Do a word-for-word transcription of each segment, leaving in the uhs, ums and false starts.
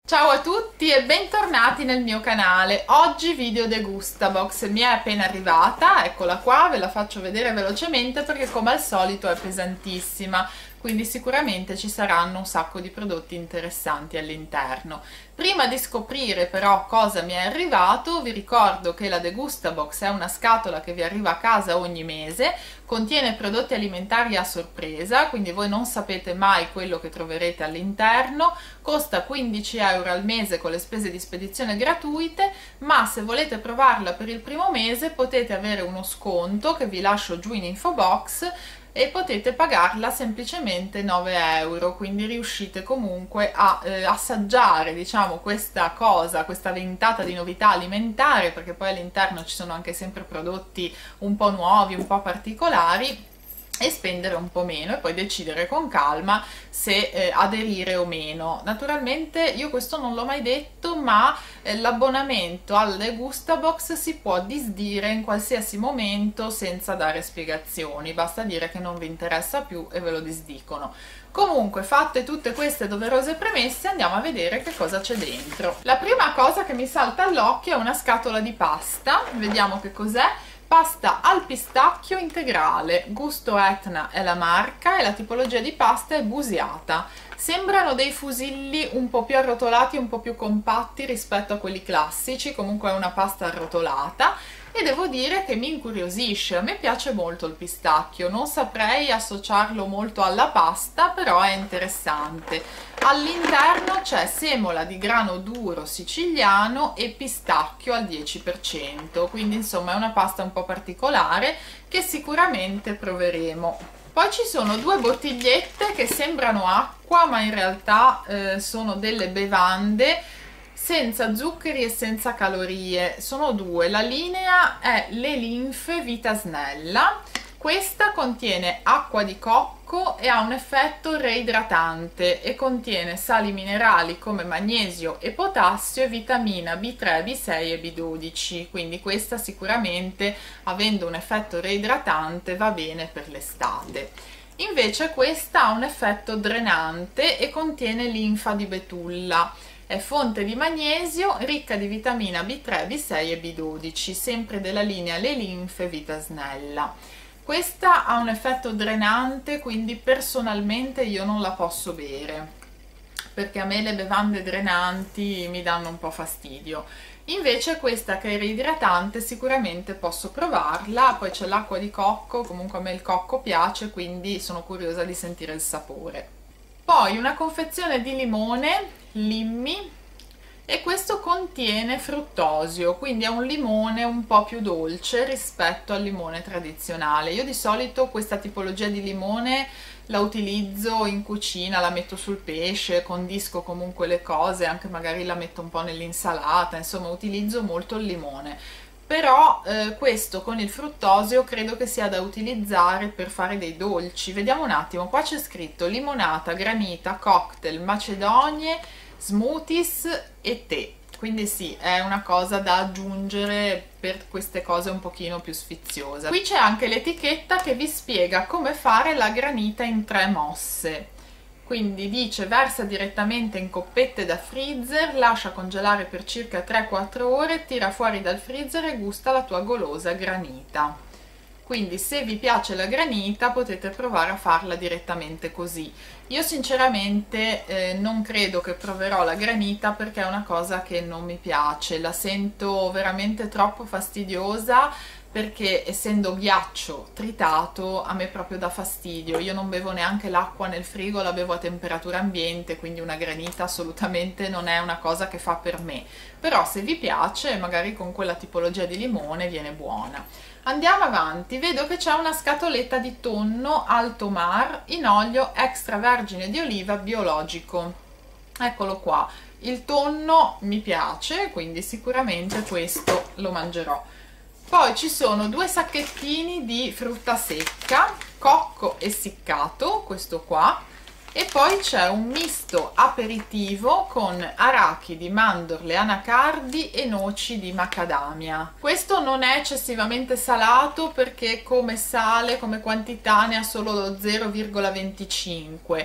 Ciao a tutti e bentornati nel mio canale. Oggi video degustabox, mi è appena arrivata, eccola qua, ve la faccio vedere velocemente perché come al solito è pesantissima, quindi sicuramente ci saranno un sacco di prodotti interessanti all'interno. Prima di scoprire però cosa mi è arrivato, vi ricordo che la degustabox è una scatola che vi arriva a casa ogni mese, contiene prodotti alimentari a sorpresa, quindi voi non sapete mai quello che troverete all'interno, costa quindici euro al mese con le spese di spedizione gratuite, ma se volete provarla per il primo mese potete avere uno sconto che vi lascio giù in info box e potete pagarla semplicemente nove euro, quindi riuscite comunque a eh, assaggiare, diciamo, questa cosa, questa ventata di novità alimentare, perché poi all'interno ci sono anche sempre prodotti un po' nuovi, un po' particolari, e spendere un po' meno e poi decidere con calma se eh, aderire o meno. Naturalmente io questo non l'ho mai detto, ma eh, l'abbonamento al degustabox si può disdire in qualsiasi momento senza dare spiegazioni, basta dire che non vi interessa più e ve lo disdicono. Comunque, fatte tutte queste doverose premesse, andiamo a vedere che cosa c'è dentro. La prima cosa che mi salta all'occhio è una scatola di pasta, vediamo che cos'è. Pasta al pistacchio integrale, Gusto Etna è la marca e la tipologia di pasta è busiata. Sembrano dei fusilli un po' più arrotolati, un po' più compatti rispetto a quelli classici, comunque è una pasta arrotolata e devo dire che mi incuriosisce, a me piace molto il pistacchio, non saprei associarlo molto alla pasta, però è interessante. All'interno c'è semola di grano duro siciliano e pistacchio al dieci per cento, quindi insomma è una pasta un po' particolare che sicuramente proveremo. Poi ci sono due bottigliette che sembrano acqua, ma in realtà eh, sono delle bevande senza zuccheri e senza calorie. Sono due, la linea è Le Linfe Vita Snella. Questa contiene acqua di cocco e ha un effetto reidratante e contiene sali minerali come magnesio e potassio e vitamina B tre, B sei e B dodici, quindi questa sicuramente, avendo un effetto reidratante, va bene per l'estate. Invece questa ha un effetto drenante e contiene linfa di betulla. È fonte di magnesio, ricca di vitamina B tre, B sei e B dodici, sempre della linea Le Linfe Vita Snella. Questa ha un effetto drenante, quindi personalmente io non la posso bere, perché a me le bevande drenanti mi danno un po' fastidio. Invece questa che è reidratante sicuramente posso provarla, poi c'è l'acqua di cocco, comunque a me il cocco piace, quindi sono curiosa di sentire il sapore. Poi una confezione di limone, Limmi, e questo contiene fruttosio, quindi è un limone un po' più dolce rispetto al limone tradizionale. Io di solito questa tipologia di limone la utilizzo in cucina, la metto sul pesce, condisco comunque le cose, anche magari la metto un po' nell'insalata, insomma utilizzo molto il limone. Però eh, questo con il fruttosio credo che sia da utilizzare per fare dei dolci. Vediamo un attimo, qua c'è scritto limonata, granita, cocktail, macedonie, smoothies e tè, quindi sì, è una cosa da aggiungere per queste cose un pochino più sfiziose. Qui c'è anche l'etichetta che vi spiega come fare la granita in tre mosse, quindi dice versa direttamente in coppette da freezer, lascia congelare per circa tre quattro ore, tira fuori dal freezer e gusta la tua golosa granita. Quindi se vi piace la granita potete provare a farla direttamente così. Io sinceramente eh, non credo che proverò la granita perché è una cosa che non mi piace, la sento veramente troppo fastidiosa, perché essendo ghiaccio tritato a me proprio dà fastidio. Io non bevo neanche l'acqua nel frigo, la bevo a temperatura ambiente, quindi una granita assolutamente non è una cosa che fa per me. Però se vi piace, magari con quella tipologia di limone viene buona. Andiamo avanti, vedo che c'è una scatoletta di tonno alto mar in olio extravergine di oliva biologico. Eccolo qua, il tonno mi piace, quindi sicuramente questo lo mangerò. Poi ci sono due sacchettini di frutta secca, cocco essiccato, questo qua, e poi c'è un misto aperitivo con arachidi, mandorle, anacardi e noci di macadamia. Questo non è eccessivamente salato perché come sale, come quantità ne ha solo lo zero virgola venticinque.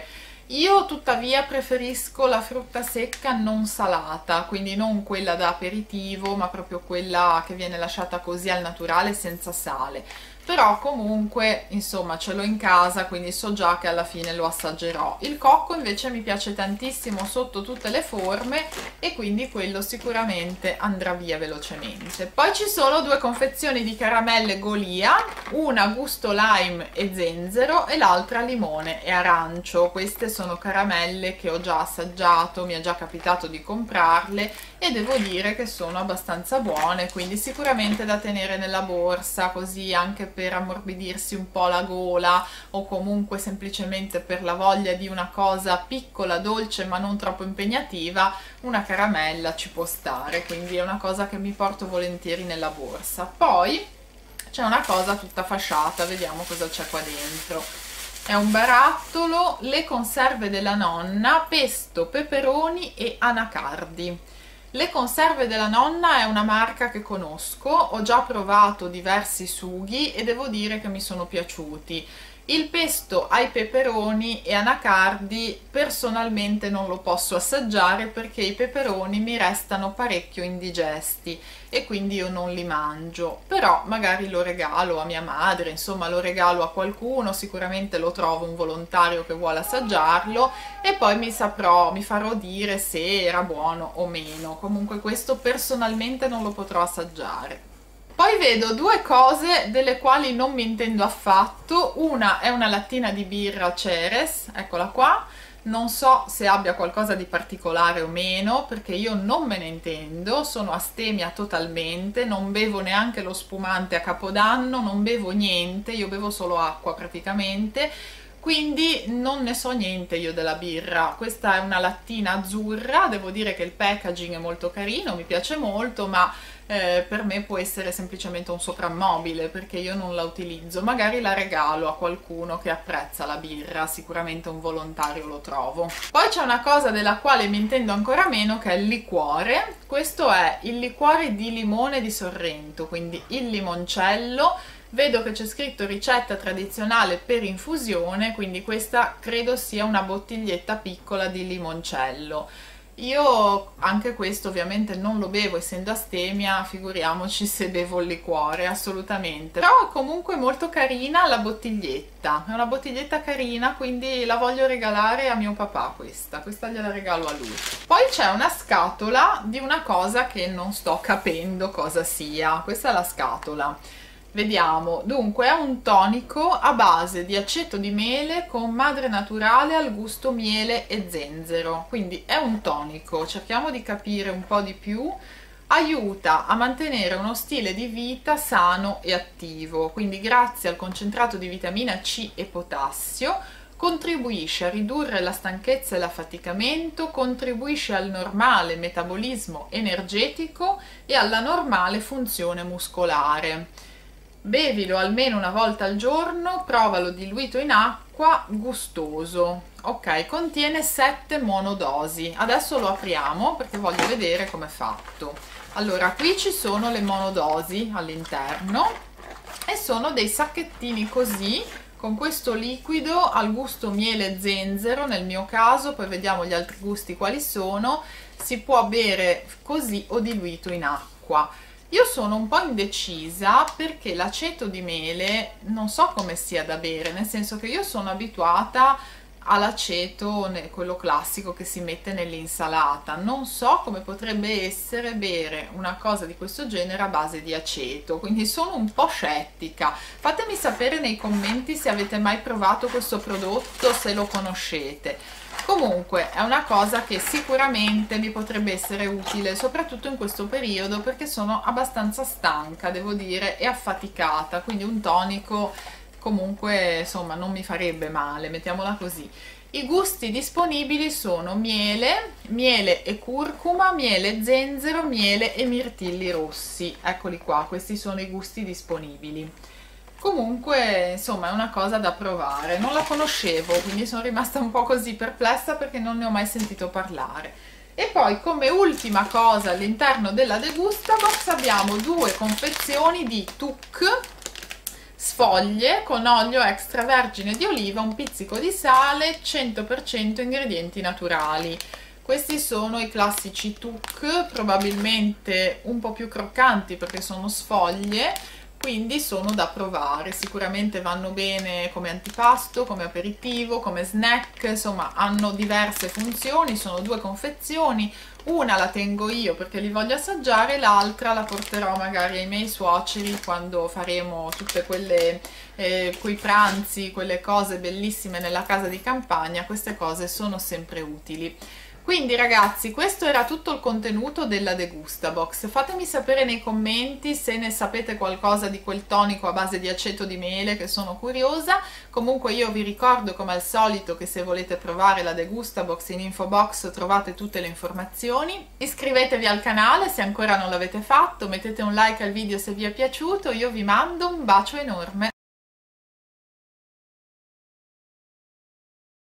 Io tuttavia preferisco la frutta secca non salata, quindi non quella da aperitivo, ma proprio quella che viene lasciata così al naturale senza sale. Però comunque, insomma, ce l'ho in casa, quindi so già che alla fine lo assaggerò. Il cocco invece mi piace tantissimo sotto tutte le forme e quindi quello sicuramente andrà via velocemente. Poi ci sono due confezioni di caramelle Golia, una gusto lime e zenzero e l'altra limone e arancio. Queste sono caramelle che ho già assaggiato, mi è già capitato di comprarle e devo dire che sono abbastanza buone, quindi sicuramente da tenere nella borsa, così anche per ammorbidirsi un po' la gola o comunque semplicemente per la voglia di una cosa piccola, dolce ma non troppo impegnativa, una caramella ci può stare, quindi è una cosa che mi porto volentieri nella borsa. Poi c'è una cosa tutta fasciata, vediamo cosa c'è qua dentro. È un barattolo, le conserve della nonna, pesto, peperoni e anacardi. Le conserve della nonna è una marca che conosco, ho già provato diversi sughi e devo dire che mi sono piaciuti. Il pesto ai peperoni e anacardi personalmente non lo posso assaggiare perché i peperoni mi restano parecchio indigesti e quindi io non li mangio, però magari lo regalo a mia madre, insomma lo regalo a qualcuno, sicuramente lo trovo un volontario che vuole assaggiarlo e poi mi saprò, mi farò dire se era buono o meno. Comunque questo personalmente non lo potrò assaggiare. Poi vedo due cose delle quali non mi intendo affatto. Una è una lattina di birra Ceres, eccola qua. Non so se abbia qualcosa di particolare o meno, perché io non me ne intendo, sono astemia totalmente, non bevo neanche lo spumante a Capodanno, non bevo niente, io bevo solo acqua praticamente, quindi non ne so niente io della birra. Questa è una lattina azzurra, devo dire che il packaging è molto carino, mi piace molto, ma eh, per me può essere semplicemente un soprammobile perché io non la utilizzo, magari la regalo a qualcuno che apprezza la birra, sicuramente un volontario lo trovo. Poi c'è una cosa della quale mi intendo ancora meno, che è il liquore. Questo è il liquore di limone di Sorrento, quindi il limoncello. Vedo che c'è scritto ricetta tradizionale per infusione, quindi questa credo sia una bottiglietta piccola di limoncello. Io anche questo ovviamente non lo bevo essendo astemia, figuriamoci se bevo il liquore, assolutamente. Però comunque molto carina la bottiglietta, è una bottiglietta carina, quindi la voglio regalare a mio papà questa, questa gliela regalo a lui. Poi c'è una scatola di una cosa che non sto capendo cosa sia, questa è la scatola. Vediamo, dunque è un tonico a base di aceto di mele con madre naturale al gusto miele e zenzero, quindi è un tonico, cerchiamo di capire un po' di più. Aiuta a mantenere uno stile di vita sano e attivo, quindi grazie al concentrato di vitamina C e potassio contribuisce a ridurre la stanchezza e l'affaticamento, contribuisce al normale metabolismo energetico e alla normale funzione muscolare. Bevilo almeno una volta al giorno, provalo diluito in acqua, gustoso. Ok, contiene sette monodosi. Adesso lo apriamo perché voglio vedere com'è fatto. Allora, qui ci sono le monodosi all'interno e sono dei sacchettini così, con questo liquido al gusto miele e zenzero nel mio caso, poi vediamo gli altri gusti quali sono. Si può bere così o diluito in acqua. Io sono un po' indecisa perché l'aceto di mele non so come sia da bere, nel senso che io sono abituata all'aceto, quello classico che si mette nell'insalata. Non so come potrebbe essere bere una cosa di questo genere a base di aceto, quindi sono un po' scettica. Fatemi sapere nei commenti se avete mai provato questo prodotto, se lo conoscete. Comunque è una cosa che sicuramente mi potrebbe essere utile, soprattutto in questo periodo perché sono abbastanza stanca, devo dire, e affaticata, quindi un tonico comunque insomma non mi farebbe male, mettiamola così. I gusti disponibili sono miele, miele e curcuma, miele e zenzero, miele e mirtilli rossi. Eccoli qua, questi sono i gusti disponibili. Comunque insomma è una cosa da provare, non la conoscevo, quindi sono rimasta un po' così perplessa perché non ne ho mai sentito parlare. E poi come ultima cosa all'interno della Degustabox abbiamo due confezioni di Tuc. sfoglie con olio extravergine di oliva, un pizzico di sale, cento per cento ingredienti naturali. Questi sono i classici tuc, probabilmente un po' più croccanti perché sono sfoglie, quindi sono da provare. Sicuramente vanno bene come antipasto, come aperitivo, come snack, insomma hanno diverse funzioni. Sono due confezioni, una la tengo io perché li voglio assaggiare, l'altra la porterò magari ai miei suoceri quando faremo tutte quelle eh, quei pranzi, quelle cose bellissime nella casa di campagna. Queste cose sono sempre utili. Quindi ragazzi, questo era tutto il contenuto della Degustabox. Fatemi sapere nei commenti se ne sapete qualcosa di quel tonico a base di aceto di mele, che sono curiosa. Comunque io vi ricordo come al solito che se volete provare la Degustabox in info box trovate tutte le informazioni. Iscrivetevi al canale se ancora non l'avete fatto, mettete un like al video se vi è piaciuto, io vi mando un bacio enorme.